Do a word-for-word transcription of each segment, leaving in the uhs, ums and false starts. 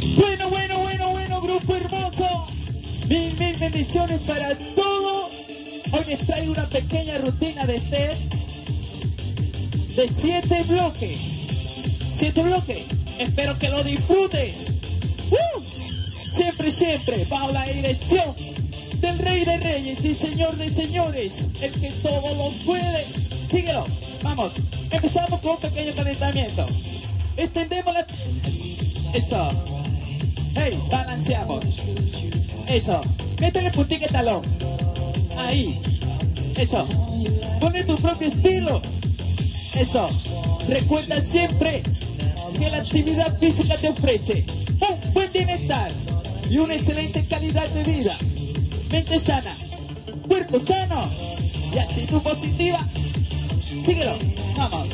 Bueno, bueno, bueno, bueno, grupo hermoso. Mil, mil bendiciones para todos. Hoy les traigo una pequeña rutina de test de siete bloques. Siete bloques. Espero que lo disfrutes. ¡Uh! Siempre, siempre, bajo la dirección del Rey de Reyes y Señor de Señores, el que todo lo puede. Síguelo. Vamos. Empezamos con un pequeño calentamiento. Extendemos la... Eso. Hey, balanceamos. Eso. Métele puntica de talón. Ahí. Eso. Pone tu propio estilo. Eso. Recuerda siempre que la actividad física te ofrece un buen bienestar y una excelente calidad de vida. Mente sana, cuerpo sano y actitud positiva. Síguelo. Vamos.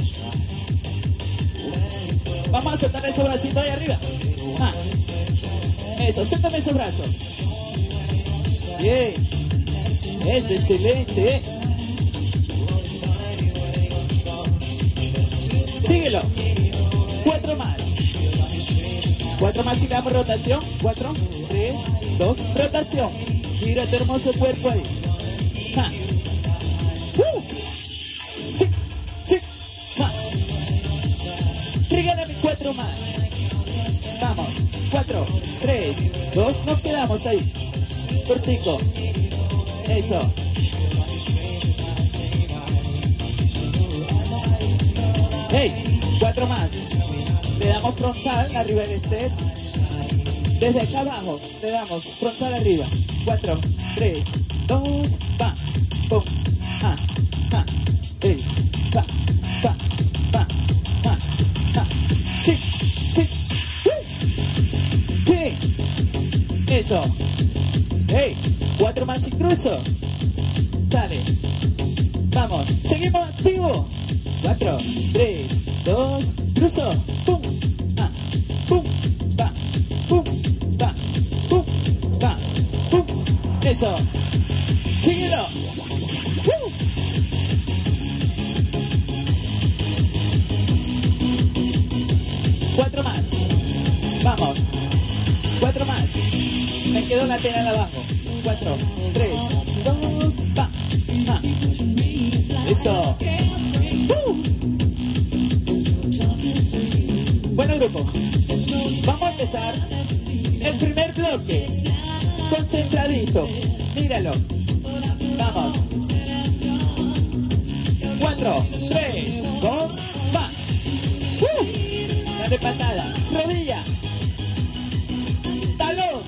Vamos a soltar esos bracitos ahí arriba. Ah. Eso, suéltame esos brazos. Bien. Es excelente, ¿eh? Síguelo. Cuatro más. Cuatro más y damos rotación. Cuatro, tres, dos, rotación. Mira tu hermoso cuerpo ahí. Ja. Uh. Sí, sí. Ja. Regálame cuatro más. Vamos. Cuatro, tres, dos. Nos quedamos ahí. Cortico. Eso. Hey, cuatro más. Le damos frontal arriba del step. Desde acá abajo le damos frontal arriba. Cuatro, tres, dos, va. Pum. Ja, ja. Hey. Va, va, va, va, va. Sí, sí. Uh. Bien. Eso. Hey, cuatro más y cruzo. Dale. Vamos. Seguimos activos. Cuatro, tres, dos, cruzo. Pum, ah, pum, va, pum, va, pum, va, pum. Eso. Síguelo. Uh. Cuatro más. Vamos. Cuatro más. Me quedo la tela abajo. Cuatro, tres, dos, va, va. Eso. Uh. Bueno, grupo, vamos a empezar el primer bloque. Concentradito. Míralo. Vamos. Cuatro, tres, dos, va. Uh. Dale patada. Rodilla. Talón.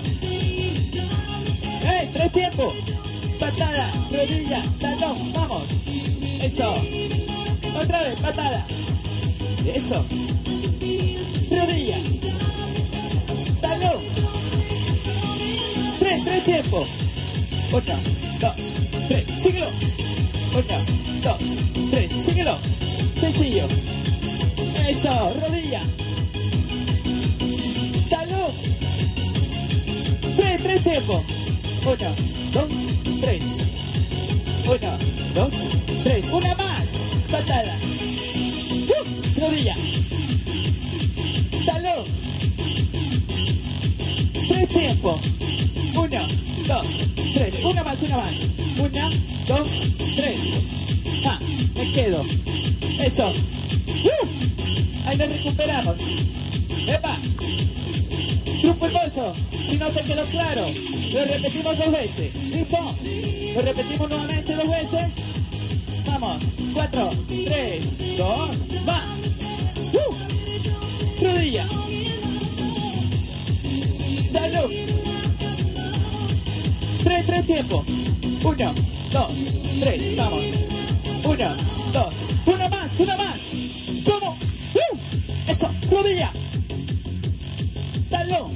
¡Hey! Tres tiempos. Patada, rodilla, talón. Vamos. Eso. Otra vez, patada. Eso. Rodilla. Talón. Tres, tres tiempos. Uno, dos, tres. Síguelo. Uno, dos, tres. Síguelo. Sencillo. Eso. Rodilla. Talón. Tres, tres tiempos. Uno, dos, tres. Uno, dos, tres. Una más. Patada. Uh, rodilla. Talón. Tres tiempos. Uno, dos, tres. Una más, una más. Una, dos, tres. Ah, me quedo. Eso. Uh, ahí lo recuperamos. ¡Epa! Grupo hermoso, si no te quedó claro, lo repetimos dos veces. ¿Listo? Lo repetimos nuevamente dos veces. Vamos. Cuatro, tres, dos, va. Uh. Rodilla. Talón. Tres, tres tiempos. Uno, dos, tres, vamos. Uno, dos, una más, una más. ¿Cómo? Uh. Eso, rodilla. Talón.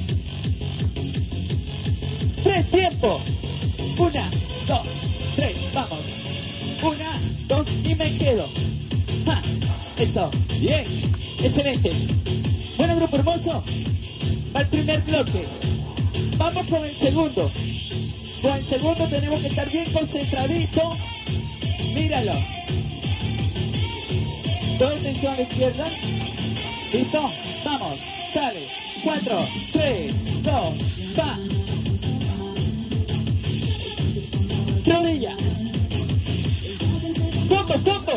Tres tiempos. Una, dos, tres, vamos. Una, dos y me quedo. ¡Ja! Eso, bien, excelente. Bueno, grupo hermoso, va el primer bloque. Vamos con el segundo. Con el segundo tenemos que estar bien concentradito. Míralo. Toda atención a la izquierda. ¿Listo? Vamos, dale. cuatro, tres, dos, va. Rodilla. Fondo, fondo.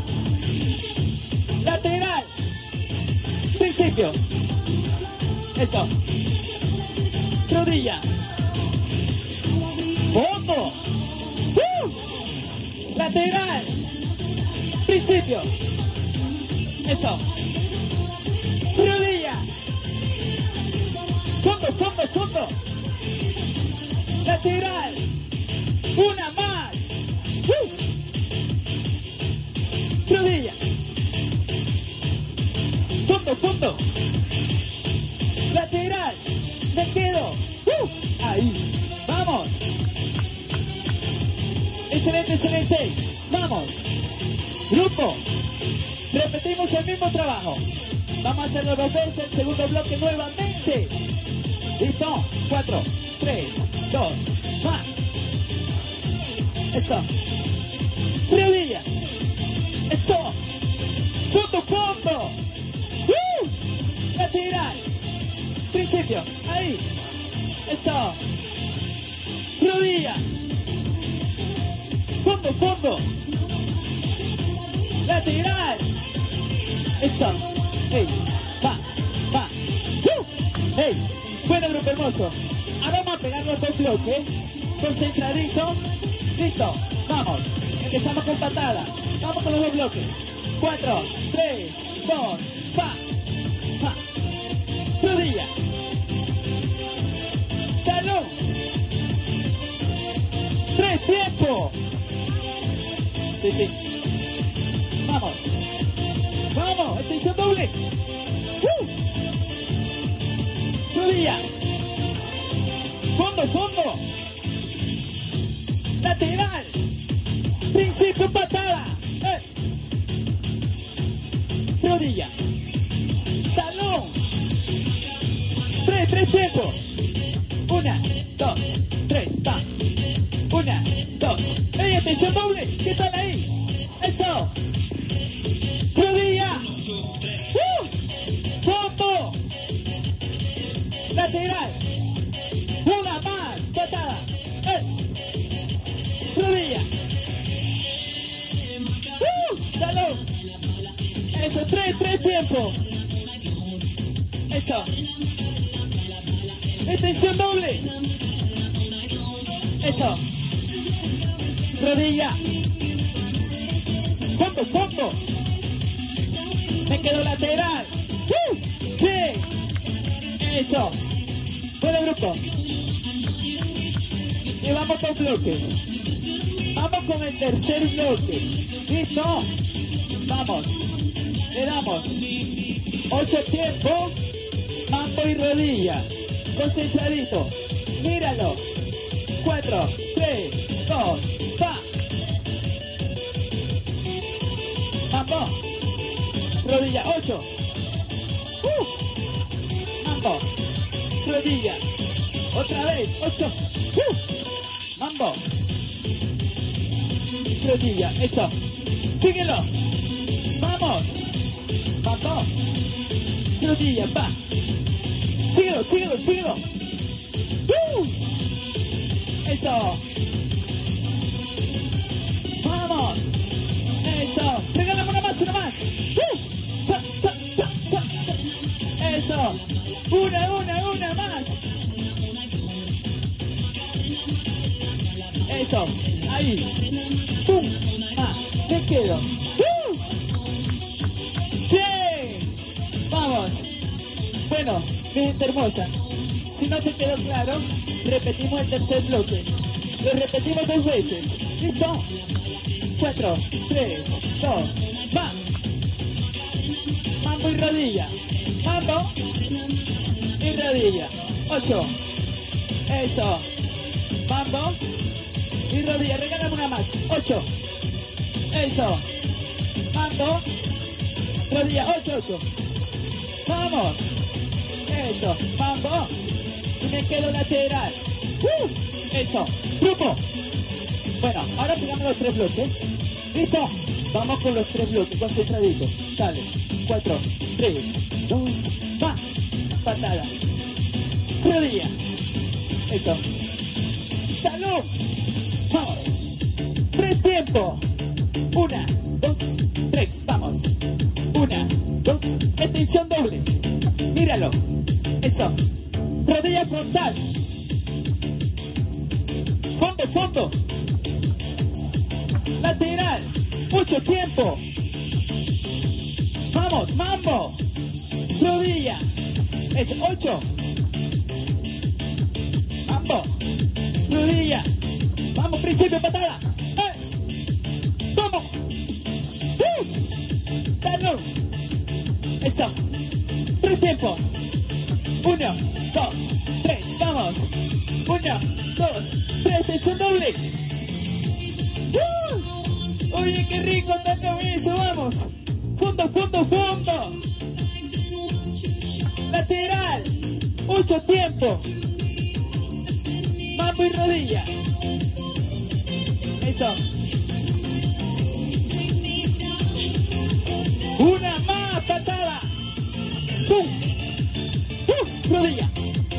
Lateral. Principio. Eso. Rodilla. Fondo. Uh. Lateral. Principio. Eso. Rodilla. Fondo, fondo, fondo. Lateral. Una más. Uh. Rodilla. Fondo, fondo. Lateral. Me quedo. Uh. Ahí. Vamos. Excelente, excelente. Vamos. Grupo. Repetimos el mismo trabajo. Vamos a hacerlo dos veces. El segundo bloque nuevamente. Listo. Cuatro, tres, dos, más. Eso. Rodilla. Eso. Fondo, fondo. Uh. Lateral. Principio. Ahí. Eso. Rodilla. Fondo, fondo. Lateral. Eso. Hey. Va. Va. Uh. Hey. Bueno, grupo hermoso. Ahora vamos a pegar los dos bloques. Concentradito. Listo. Vamos. Empezamos con patada. Vamos con los dos bloques. Cuatro, tres, dos, va. Va. Rodilla. Talón. Tres, tiempo. Sí, sí. Vamos. Vamos. Extensión doble. Uh. Rodilla. Fondo, fondo. Lateral. Principio, patada. Eh. Rodilla. Talón. Tres, tres tiempos. Una, dos, tres, va. Una, dos. ¡Ey, extensión doble! ¿Qué tal ahí? ¡Eso! ¡Rodilla! ¡Uh! ¡Fondo! Lateral. Una más. Patada. ¡Eh! Rodilla. ¡Uh! Talón. Eso. Tres, tres tiempos. Eso. Extensión doble. Eso. Rodilla. Fondo, fondo. Me quedo lateral. ¡Uh! Bien. Eso. Bueno, grupo. Y vamos con bloque. Vamos con el tercer bloque. ¿Listo? Vamos. Le damos ocho tiempos. Mambo y rodilla. Concentradito. Míralo. Cuatro, tres, dos, va. Mambo. Rodilla. Ocho. Uh. Mambo. Rodilla. Otra vez. Ocho. Uh. Mambo. Rodilla. Eso. Síguelo. Vamos. Mambo. Rodilla. Va. Síguelo, síguelo, síguelo. Uh. Eso. Vamos. Eso. Regálame una más, una más. Uh. Ta, ta, ta, ta, ta. Eso. Una, una, una más. Eso. Ahí. Pum. Ah. Me quedo. Uh. Bien. Vamos. Bueno, mi gente hermosa. Si no te quedó claro, repetimos el tercer bloque. Lo repetimos dos veces. ¿Listo? Cuatro, tres, dos, va. Mambo y rodilla. Mambo y rodilla. Ocho. Eso. Mambo y rodilla. Regálame una más. Ocho. Eso. Mambo. Rodilla. Ocho, ocho. Vamos. Eso. Mambo. Y me quedo lateral. ¡Uh! Eso. Grupo. Bueno, ahora pegamos los tres bloques. ¿Listo? Vamos con los tres bloques. Concentraditos. Dale. Cuatro, tres, dos, va. patada. Rodilla. Eso. Talón. Vamos. Tres tiempos. Una, dos, tres. Vamos. Una, dos. Extensión doble. Míralo. Eso. Rodilla frontal. Fondo, fondo. Lateral. Mucho tiempo. Vamos, mambo. Rodilla. Es ocho. Mambo. Rodilla. Vamos, principio, patada. ¡Eh! Vamos. ¡Uh! Talón. Eso. Tres tiempos. Uno, dos, tres. Vamos. Uno, dos, tres. Extensión doble. ¡Uh! Oye, qué rico está eso. Vamos. Fondo, fondo, fondo. Lateral. Mucho tiempo. Mambo y rodilla. Eso. Una más, patada. ¡Pum! ¡Pum! Rodilla.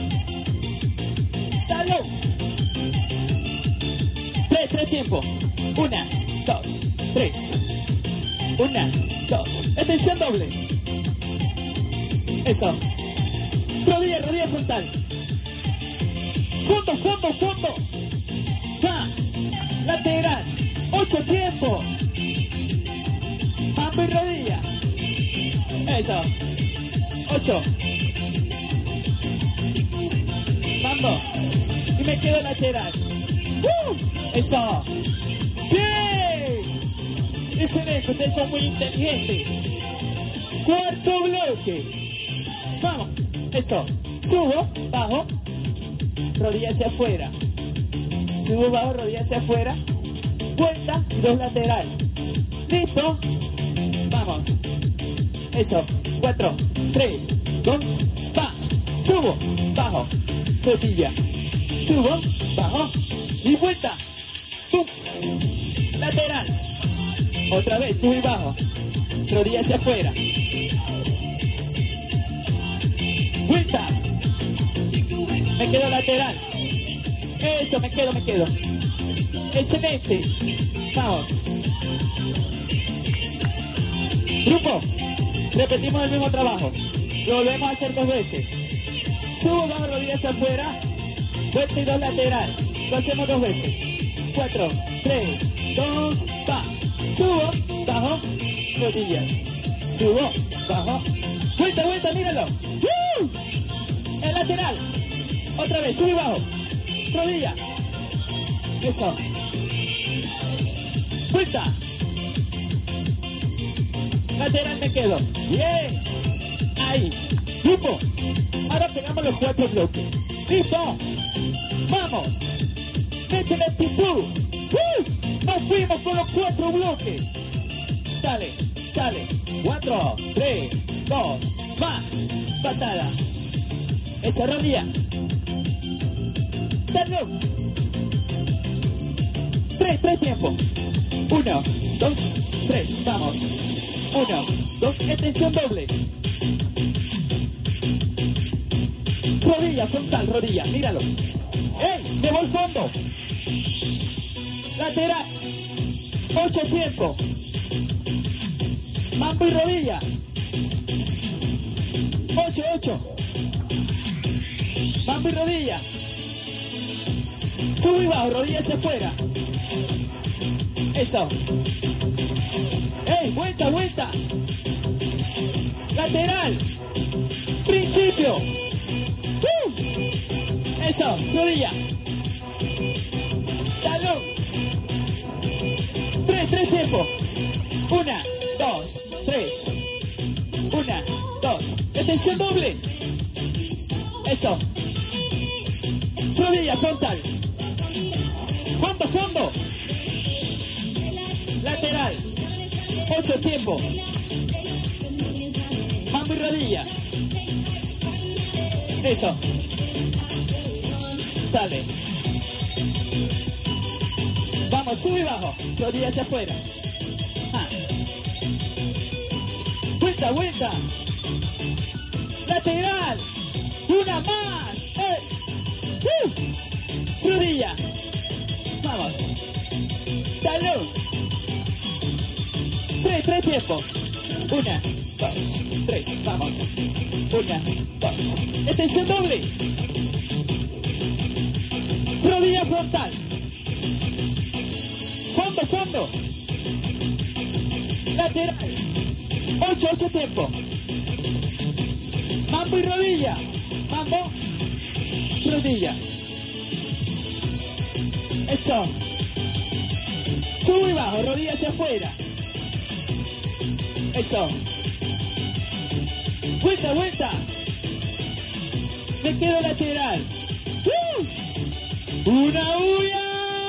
Talón. Tres, tres tiempos. Una, dos, tres. Una, dos. Extensión doble. Eso. Rodilla, rodilla frontal. Fondo, fondo, fondo. Va. Lateral. Ocho tiempos. Mambo y rodilla. Eso. Ocho. Mambo. Y me quedo lateral. ¡Uh! Eso. ¡Bien! Excelente, ustedes son muy inteligentes. Cuarto bloque. Vamos. Eso. Subo, bajo. Rodilla hacia afuera. Subo, bajo, rodilla hacia afuera. Vuelta y dos lateral. ¿Listo? Vamos. Eso. Cuatro, tres, dos, va. Subo, bajo. Rodilla. Subo, bajo. Y vuelta. ¡Pum! Lateral. Otra vez, subo y bajo. Rodilla hacia afuera. Vuelta. Me quedo lateral. Eso, me quedo, me quedo. Excelente. Vamos. Grupo. Repetimos el mismo trabajo. Lo volvemos a hacer dos veces. Subo, bajo, rodillas hacia afuera. Vuelta y dos lateral. Lo hacemos dos veces. Cuatro, tres, dos, va. Subo, bajo, rodilla. Subo, bajo. Vuelta, vuelta, míralo. ¡Uh! El lateral. Otra vez, sube y bajo. Rodilla. Eso. Vuelta. Lateral me quedo. Bien. Ahí. Grupo. Ahora pegamos los cuatro bloques. ¿Listo? Vamos. Mete la actitud. ¡Uh! Nos fuimos con los cuatro bloques. Dale, dale. Cuatro, tres, dos, va. Patada. Esa rodilla. Talón. Tres, tres tiempos. Uno, dos, tres. Vamos. Uno, dos, extensión doble. Rodilla, frontal, rodilla, míralo. ¡Ey! ¡Me voy fondo! Lateral. Ocho tiempos. Mambo y rodilla. Ocho, ocho. Mambo y rodilla. Sube y bajo, rodilla hacia afuera. Eso. ¡Ey! Vuelta, vuelta. Lateral. Principio. ¡Uh! Eso. Rodilla. Talón. Tres, tres tiempos. Una, dos, tres. Una, dos. Extensión doble. Eso. Rodilla frontal. Fondo, fondo. Lateral. Ocho tiempos. Mambo y rodilla. Eso. Dale. Vamos, sube y bajo. Rodilla hacia afuera. Ah. Vuelta, vuelta. Lateral. Una más. ¡Eh! ¡Uh! Rodilla. Vamos. Talón. Tres, tres tiempos. Una, dos, tres. Vamos. Una, dos. Extensión doble. Rodilla frontal. Fondo, fondo. Lateral. Ocho, ocho tiempos. Mambo y rodilla. Mambo. Rodilla. Eso. Subo y bajo. Rodilla hacia afuera. Eso. Vuelta, vuelta. Me quedo lateral. ¡Uh! Una huya.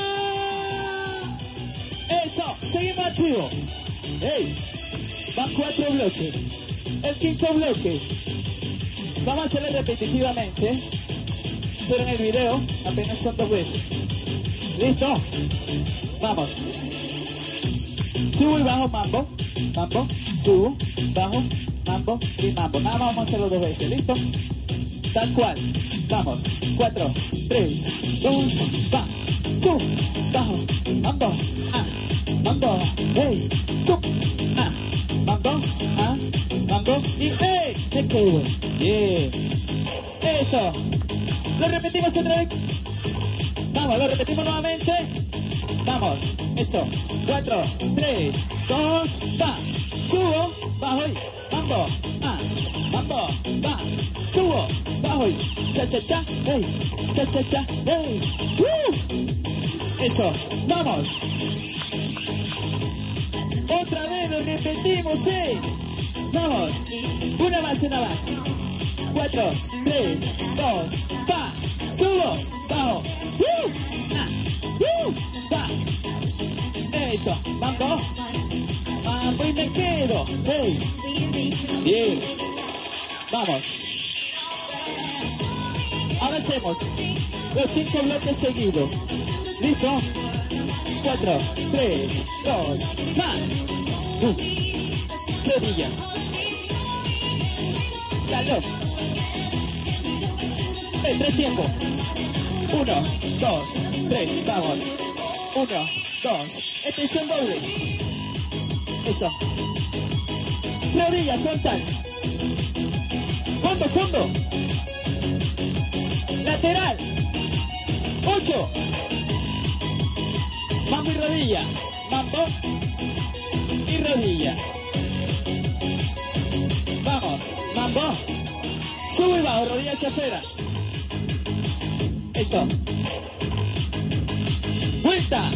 Eso. Seguimos activo. ¡Ey! Van cuatro bloques. El quinto bloque. Vamos a hacerlo repetitivamente. Pero en el video apenas son dos veces. ¿Listo? Vamos. Subo y bajo, mambo. Mambo. Subo, bajo, mambo y mambo. Nada más vamos a hacerlo dos veces. ¿Listo? Tal cual. Vamos. Cuatro, tres, dos, va. Sub, bajo, mambo, ah, mambo, hey, sub, ah, mambo, ah, mambo y hey, me quedo. Bien. Eso. Lo repetimos otra vez. Vamos, lo repetimos nuevamente. Vamos. Eso. Cuatro, tres, dos, va. Subo, bajo y mambo, ah, mambo, va. Subo, bajo y cha cha cha, hey, cha cha cha, hey. Uh. Eso. Vamos. Otra vez lo repetimos, eh. Vamos. Una más, una más. Cuatro, tres, dos, va. Subo, bajo. Uh, ah, uh, va. Eso. Mambo. Mambo y me quedo. Hey. Bien. Vamos. Ahora hacemos los cinco bloques seguidos. ¿Listo? Cuatro, tres, dos, va. Uh. Rodilla. Talón. Eh, tres tiempos. Uno, dos, tres, vamos. Uno, dos. Extensión doble. Eso. Rodilla, frontal. Fondo, fondo. Lateral. Ocho. Mambo y rodilla. Mambo y rodilla. Vamos. Mambo. Subo y bajo. Rodilla hacia afuera. Eso. Vuelta.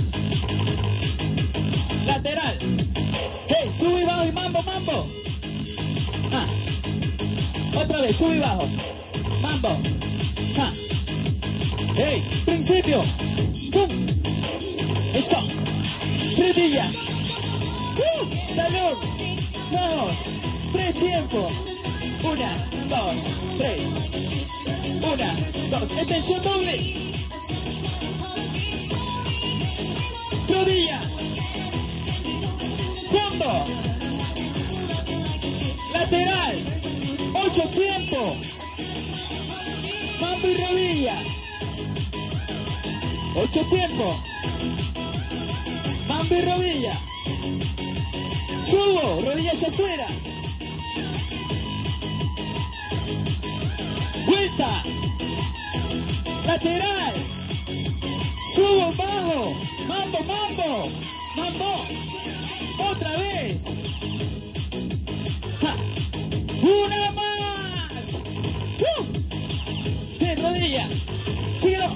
Lateral. Hey, subo y bajo y mambo, mambo. Ah. Otra vez, subo y bajo. Mambo. Ah. Hey, principio. ¡Pum! Eso. Rodilla. Uh, talón. Vamos. Tres tiempos. Una, dos, tres. Una, dos. Extensión doble. Rodilla. Fondo. Lateral. Ocho tiempos. Mambo y rodilla. Ocho tiempos. Mambo y rodilla. Subo. Rodilla hacia afuera. Vuelta. Lateral. Subo, bajo. Mambo, mambo. Mambo. Otra vez. Ja. Una más. Uh. Bien, rodilla. Síguelo.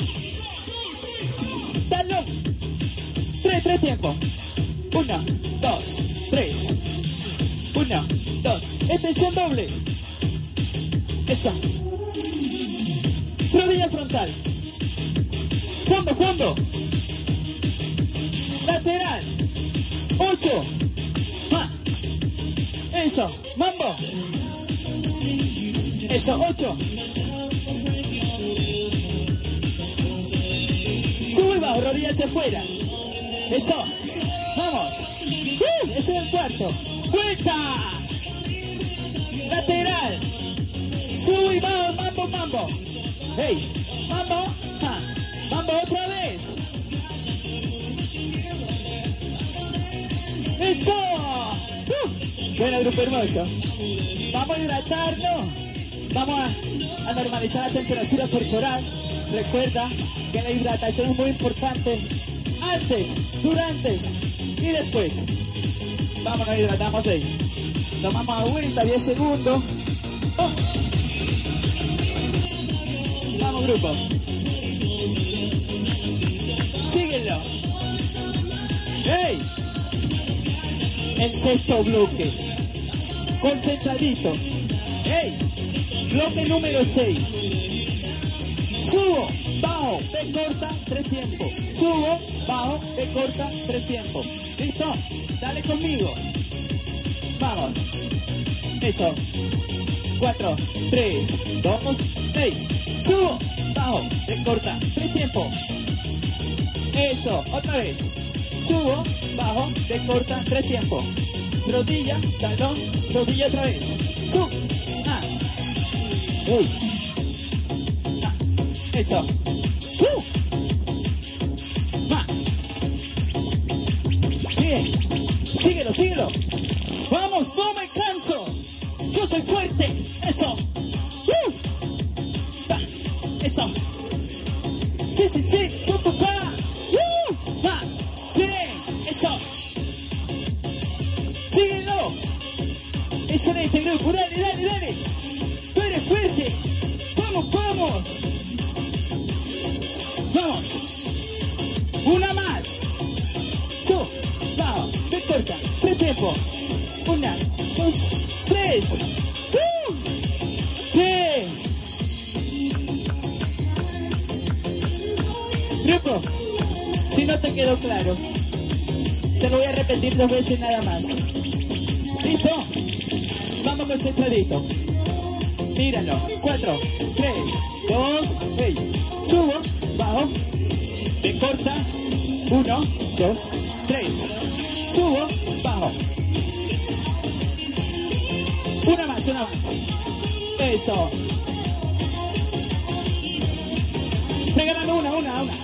Talón. Tres, tres tiempos. Uno, dos, tres. Uno, dos. Extensión doble. Esa. Rodilla frontal. Fondo, fondo. Lateral. Ocho. Ah. Eso. Mambo. Eso. Ocho. Sube y bajo. Rodilla hacia afuera. Eso. Vamos. Uh, ese es el cuarto. Vuelta. Lateral. Sube y bajo, mambo, mambo. Hey, mambo, ja. Mambo otra vez. ¡Eso! Uh. Bueno, grupo hermoso. Vamos a hidratarnos. Vamos a, a normalizar la temperatura corporal. Recuerda que la hidratación es muy importante. Antes, durante y después. Vamos, nos hidratamos ahí. Tomamos agüita, diez segundos. Oh. Vamos, grupo. Síguelo. ¡Hey! El sexto bloque. Concentradito. ¡Hey! Bloque número seis. Subo, bajo, B corta, tres tiempos. Subo, bajo, B corta, tres tiempos. ¿Listo? Dale conmigo. Vamos. Eso. Cuatro, tres, dos, seis. Subo, bajo, B corta, tres tiempos. Eso. Otra vez. Subo, bajo, B corta, tres tiempos. Rodilla, talón, rodilla otra vez. Sub. Ah. Uy. Ah. Eso. Uh. Ah. Bien. Síguelo, síguelo. Vamos, no me canso. Yo soy fuerte. Eso. Uh. Ah. Eso. Sí, sí, sí. Pa, pa, pa. Uh. Ah. Bien. Eso. Síguelo. Excelente, grupo. Dale, dale, dale. Tú eres fuerte. Vamos, vamos. Vamos. Una más. Sub, bajo, B corta, tres tiempos. Una, dos, tres. ¡Uh! Bien. Grupo, si no te quedó claro, te lo voy a repetir dos veces nada más. ¿Listo? Vamos concentradito. Tíralo. Cuatro, tres, dos, hey. Subo, bajo, B corta. Uno, dos, tres. Subo, bajo. Una más, una más. Eso. Regálame una, una, una.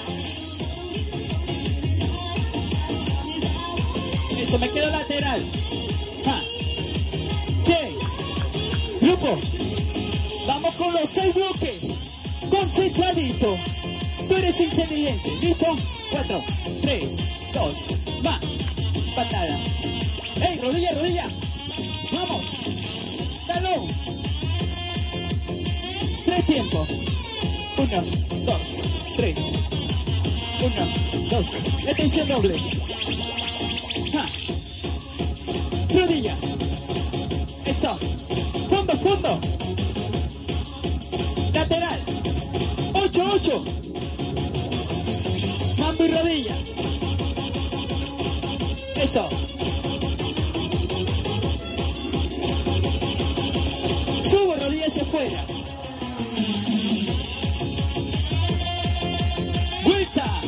Eso, me quedo lateral. Ah. Bien. Grupo. Vamos con los seis bloques. Concentradito. Tú eres inteligente. ¿Listo? Cuatro, tres, dos, va. Patada. ¡Ey, rodilla, rodilla! ¡Vamos! ¡Talón! Tres tiempos. Uno, dos, tres. Uno, dos. Atención doble. ¡Ja! Rodilla. Eso. Fondo, fondo. Lateral. Ocho, ocho. Mambo y rodilla. Eso. Subo rodilla hacia afuera. Vuelta.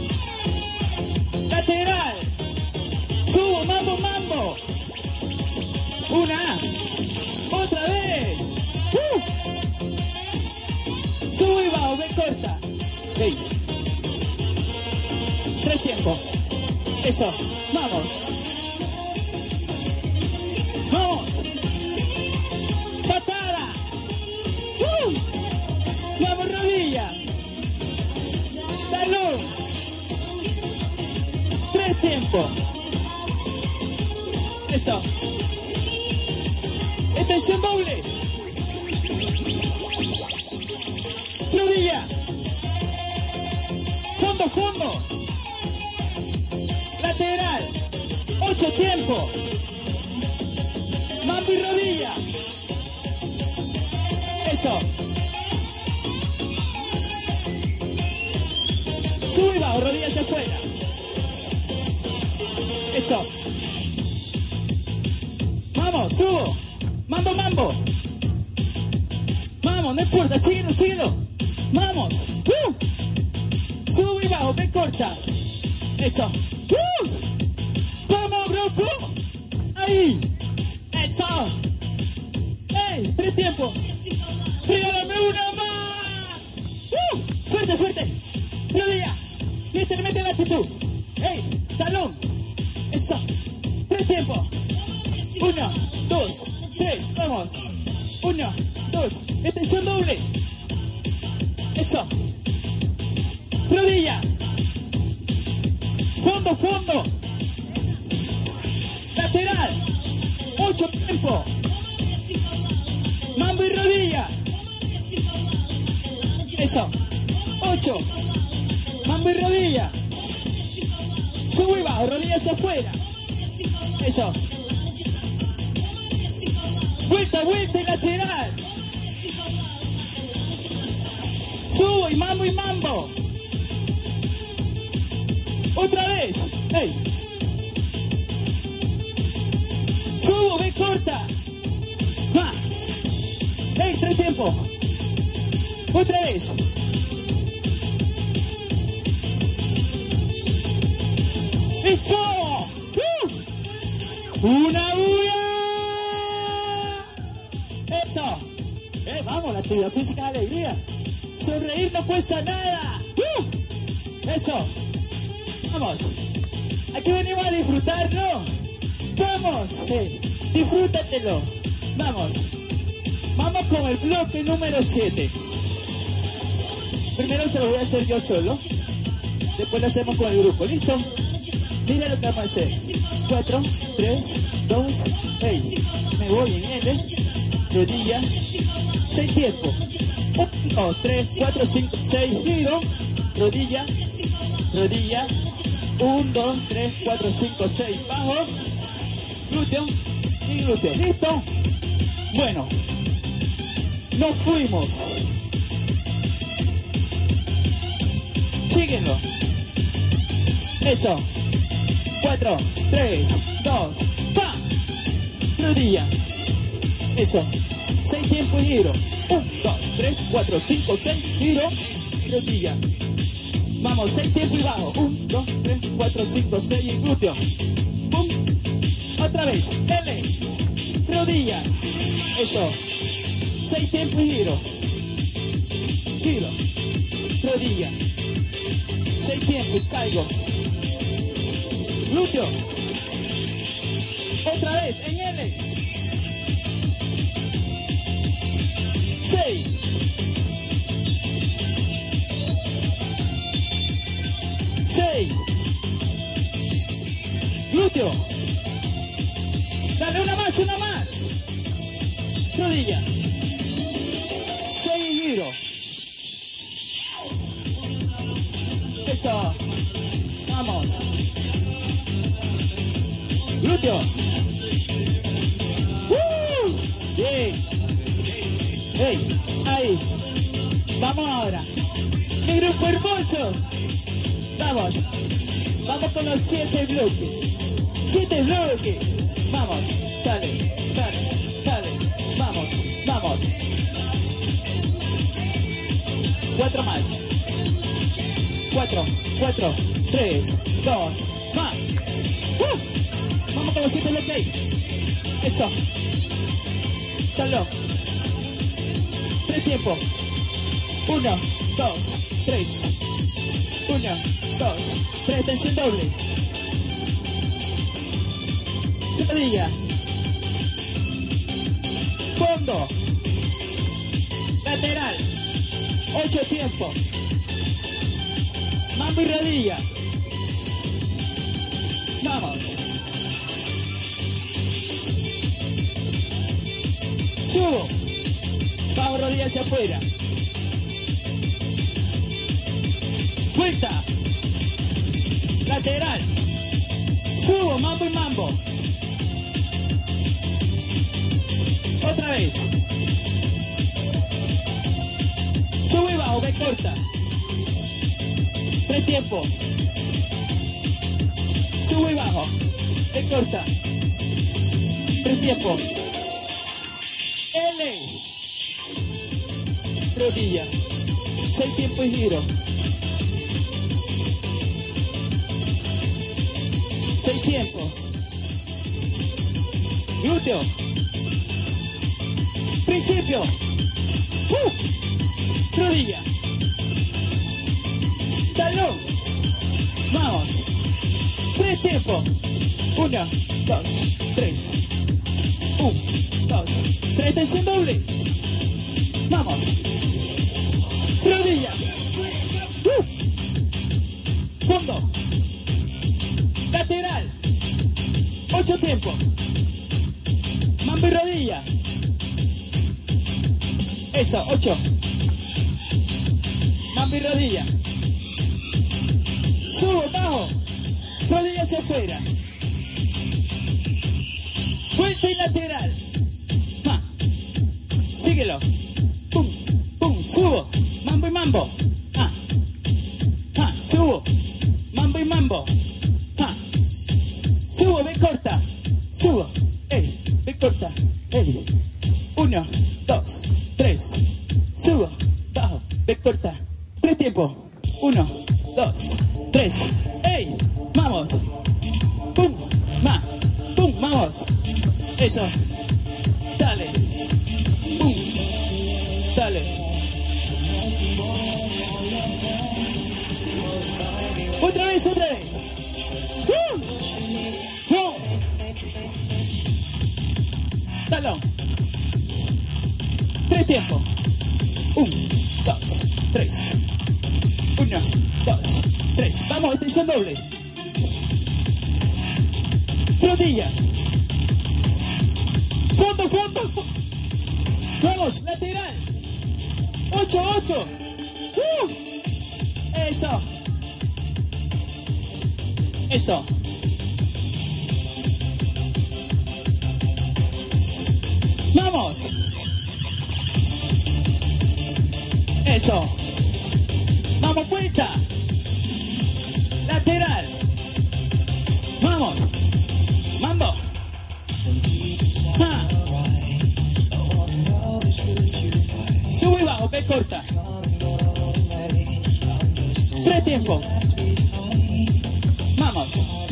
Lateral. Subo, mambo, mambo. Una. Otra vez. Uh. Subo y bajo, ve corta. Hey. Tres tiempos. Eso. Vamos. Vamos. Patada. Uh. Vamos, rodilla. Talón. Tres tiempos. Eso. Extensión doble. Rodilla. Fondo, fondo. Lateral. Ocho tiempos. Mambo y rodilla. Eso. Sube y bajo, rodilla hacia afuera. Eso. Vamos, subo. Mambo, mambo. Vamos, no importa, síguelo, síguelo. Vamos. Uh. Sube y bajo, ve corta. Eso. Uh. Vamos, grupo. Ahí. Eso. Hey, tres tiempos. Tres Fuerte, fuerte. Rodilla. Y este le mete la actitud. ¡Ey! Talón. Eso. Tres tiempos. Uno, dos, tres. Vamos. Uno, dos. Extensión doble. Eso. Rodilla. Fondo, fondo. Lateral. Ocho tiempos. Mambo y rodilla. Eso. Ocho. Mambo y rodilla. Sube y bajo. Rodilla hacia afuera. Eso. Vuelta, vuelta y lateral. Subo y mambo y mambo. Otra vez. Hey. Subo, ve corta. Va. Hey, tres tiempos. Otra vez. ¡Eso! ¡Uh! ¡Una bulla! ¡Eso! Eh, vamos, la actividad física es alegría. Sonreír no cuesta nada. ¡Uh! ¡Eso! Vamos. Aquí venimos a disfrutar, ¿no? Vamos. Eh, disfrútatelo. Vamos. Vamos con el bloque número siete. Primero se lo voy a hacer yo solo. Después lo hacemos con el grupo. ¿Listo? Mira lo que vamos a hacer. cuatro, tres, dos, seis. Me voy en L. Rodilla. seis tiempos. uno, tres, cuatro, cinco, seis. Giro. Rodilla. Rodilla. uno, dos, tres, cuatro, cinco, seis. Bajo. Glúteo. Y glúteo. ¿Listo? Bueno. Nos fuimos. Síguenlo. Eso. cuatro, tres, dos, ¡pa! Rodilla. Eso. seis tiempos y giro. uno, dos, tres, cuatro, cinco, seis. Giro. Rodilla. Vamos, seis tiempos y bajo. uno, dos, tres, cuatro, cinco, seis. Y glúteo. Pum. Otra vez. L. Rodilla. Eso. seis tiempos y giro. Giro. Rodilla. seis tiempos y caigo. Glúteo. Otra vez, en L. seis. seis. Glúteo. Dale una más, una más. Rodilla. seis y giro. Eso. Vamos. Glúteo. ¡Uh! Bien. Hey, ahí. Vamos ahora. Mi grupo hermoso. Vamos. Vamos con los siete bloques. Siete bloques. Vamos. Dale, dale, dale. Vamos, vamos. Cuatro más. Cuatro, cuatro, tres, dos, más. ¡Uh! Vamos con los siete bloques. Eso. Talón. Tres tiempos. Uno, dos, tres. Uno, dos, tres. Extensión doble. Rodilla. Fondo. Lateral. Ocho tiempos. Mambo y rodilla. Vamos. Subo. Bajo rodilla hacia afuera. Vuelta. Lateral. Subo, mambo y mambo. Otra vez. Subo y bajo, ve corta. Tres tiempos. Subo y bajo. Ve corta. Tres tiempos. L. Rodilla. Seis tiempos y giro. Seis tiempos. Glúteo. Principio. Uh. Rodilla. talón. Vamos. Tres tiempos. Uno, dos, tres. Un, dos, tres. Extensión doble. Vamos. Rodilla. Uh. Fondo. Lateral. Ocho tiempos. Mambo y rodilla. Eso, ocho. Mambo y rodilla. Subo, bajo. Rodilla hacia afuera. Vuelta y lateral. Ma. Síguelo. Pum, pum, subo. Mambo y mambo. Ah. Ah, subo. Mambo y mambo. Ah. Subo, ve corta. Subo. Ey, ve corta. Ey. Uno, dos, tres. Subo, bajo, ve corta. Tres tiempos. Uno, dos, tres. Ey, vamos. Pum, ma. Pum, vamos. Eso. Dale. Pum. Dale. Otra vez, otra vez. ¡Uh! ¡Vamos! Talón. Tres tiempos. Un, dos, tres. Uno, dos, tres. Vamos, extensión doble. Rodilla. Fondo, fondo. Vamos, lateral. Ocho, ocho. ¡Uh! Eso. Eso. Vamos. Eso. Vamos, vuelta. Lateral. Vamos. Mambo. Ah. Sube y bajo, ve corta. Tres tiempos. Vamos.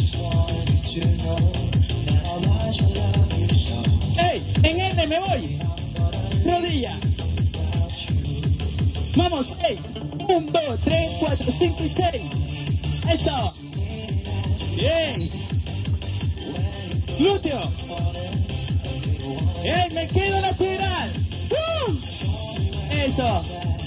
¡Ey! En N me voy. Rodilla. Vamos, ey. Un, dos, tres, cuatro, cinco y seis. Eso. Bien. Glúteo. ¡Ey! Me quedo lateral. ¡Uh! Eso.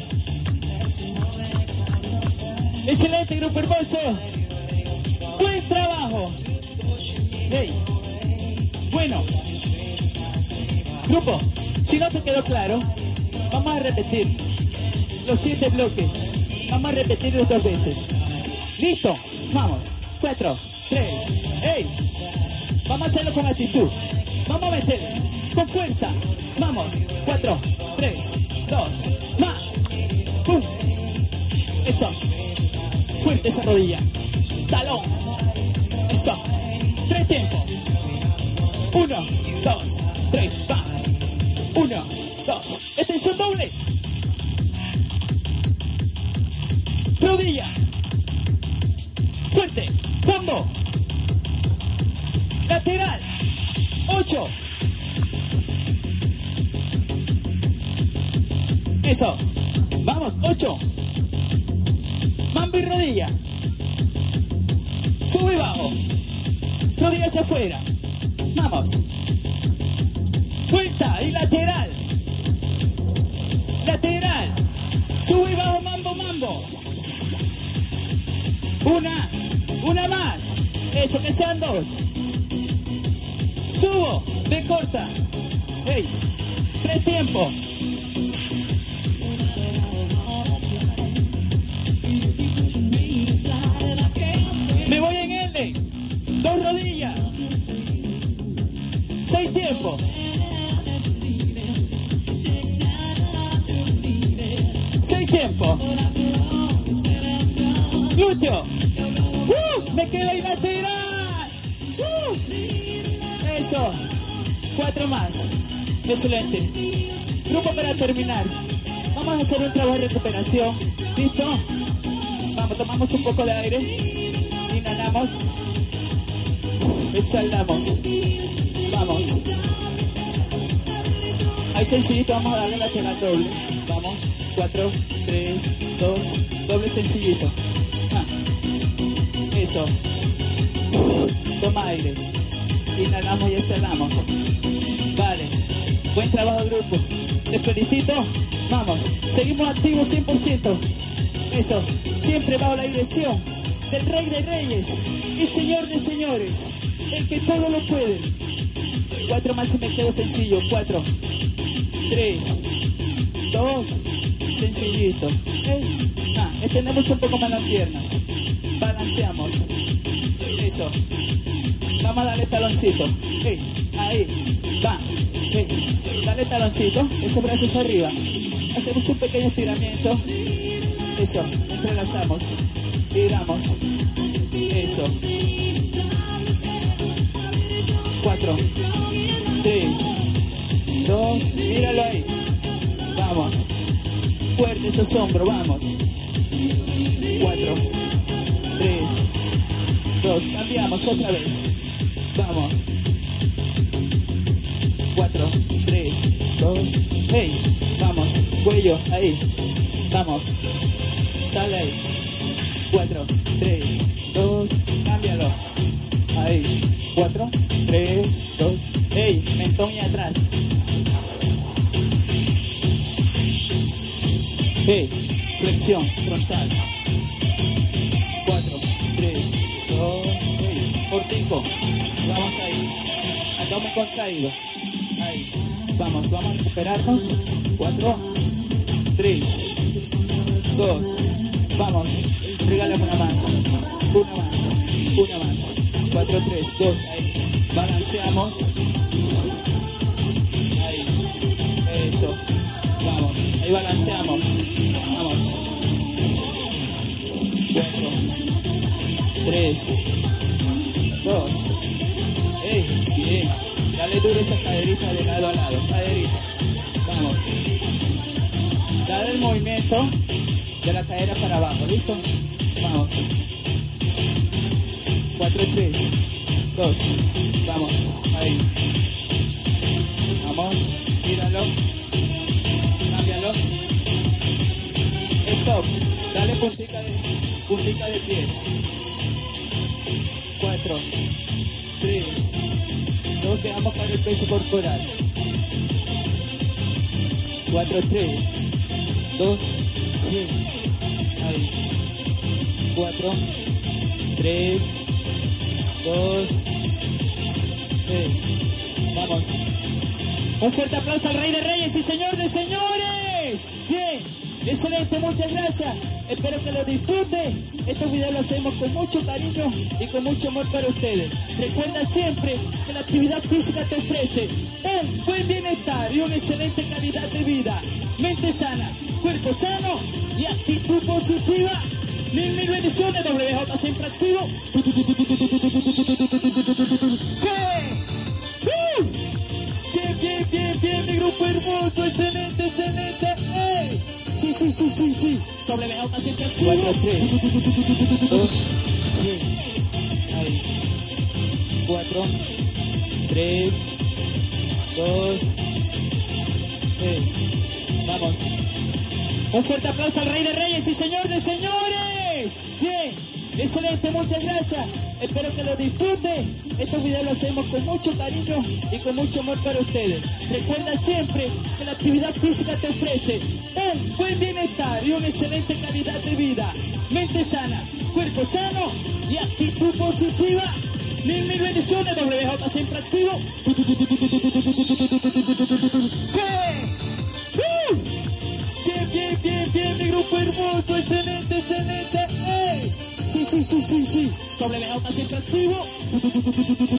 Excelente, grupo hermoso. Buen trabajo. Hey. Bueno. Grupo, si no te quedó claro, vamos a repetir los siete bloques. Vamos a repetirlos dos veces. ¿Listo? Vamos. Cuatro, tres. ¡Hey! Vamos a hacerlo con actitud. Vamos a meter con fuerza. Vamos. Cuatro, tres, dos, más. ¡Pum! Eso. Fuerte esa rodilla. Talón. Eso. Tres tiempos. Uno, dos, tres, va. Uno, dos. Extensión doble. Rodilla. Fuerte. Fondo. Lateral. Ocho. Eso. Vamos, ocho. Mambo y rodilla. Sube y bajo. Rodilla hacia afuera. Vamos. Vuelta y lateral. Lateral. Sube y bajo, mambo, mambo. Una. Una más. Eso, que sean dos. Subo. Ve corta. Hey. Tres tiempos. Me voy en L. Dos rodillas. Seis tiempos. Seis tiempos. Glúteo. ¡Uh! Me queda ahí lateral. ¡Uh! Eso. Cuatro más. Excelente. Grupo para terminar. Vamos a hacer un trabajo de recuperación. ¿Listo? Vamos, tomamos un poco de aire. Inhalamos. Exhalamos. Vamos. Ahí sencillito, vamos a darle lateral doble. Vamos. Cuatro, tres, dos, doble sencillito. Ah. Eso. Toma aire. Inhalamos y exhalamos. Vale. Buen trabajo, grupo. Les felicito. Vamos. Seguimos activos cien por ciento. Eso. Siempre bajo la dirección del Rey de Reyes y Señor de Señores. El que todo lo puede. Cuatro más y me quedo sencillo. Cuatro. Tres. Dos. Sencillito. ¿Eh? Ah, extendemos un poco más las piernas. Balanceamos. Eso. Vamos a darle taloncito. Hey, ahí. Va. Hey. Dale taloncito. Esos brazos arriba. Hacemos un pequeño estiramiento. Eso. Entrelazamos. Giramos. Eso. Cuatro. Tres. Dos. Míralo ahí. Vamos. Fuerte esos hombros. Vamos. Cuatro. Tres. Dos. Cambiamos otra vez. Vamos. Cuatro. Tres. Dos. Hey. Vamos. Cuello. Ahí. Vamos. Dale ahí. Cuatro. Tres. Dos. Cámbialo. Ahí. Cuatro. Tres. Dos. Hey. Mentón y atrás. Hey. Flexión frontal. Cuatro. Tres. Dos. Hey. Cortico. Vamos ahí. Abdomen contraído. Ahí. Vamos. Vamos a recuperarnos. Cuatro. Tres. Dos. Vamos. Regálame una más. Una más. Una más. Cuatro, tres, dos. Ahí. Balanceamos. Ahí. Eso. Vamos. Ahí balanceamos. Vamos. Cuatro. Tres. Dos. Ey, bien. Dale duro esa caderita de lado a lado. Caderita. Vamos. Dale el movimiento de la cadera para abajo. ¿Listo? Vamos. Cuatro, tres. Dos. Vamos. Ahí. Vamos. Míralo. Cámbialo. Stop. Dale puntica de, puntica de pies. Cuatro. Tres. Dos. Dejamos para el peso corporal. Cuatro, tres. Dos. Bien. Ahí. Cuatro. Tres. Dos. Seis. Vamos. Un fuerte aplauso al Rey de Reyes y Señor de Señores. Bien. Excelente. Muchas gracias. Espero que lo disfruten. Estos videos los hacemos con mucho cariño y con mucho amor para ustedes. Recuerda siempre que la actividad física te ofrece un buen bienestar y una excelente calidad de vida. Mente sana, cuerpo sano y actitud positiva. Mil, mil bendiciones, W J siempre activo. Bien, bien, bien, bien, mi grupo hermoso, excelente, excelente. ¡Ey! Sí, sí, sí, sí, sí. W J siempre activo. Cuatro, tres, dos, bien. Ahí. Cuatro, tres, dos, seis. Vamos. Un fuerte aplauso al Rey de Reyes y Señor de Señores. Bien, excelente, muchas gracias. Espero que lo disfruten. Estos videos los hacemos con mucho cariño y con mucho amor para ustedes. Recuerda siempre que la actividad física te ofrece un buen bienestar y una excelente calidad de vida. Mente sana, cuerpo sano y actitud positiva. Mil, mil bendiciones, W J siempre activo. Bien, bien, bien, bien, mi grupo hermoso, excelente, excelente. ¡Ey! Sí, sí, sí, sí, sí. W J siempre activo.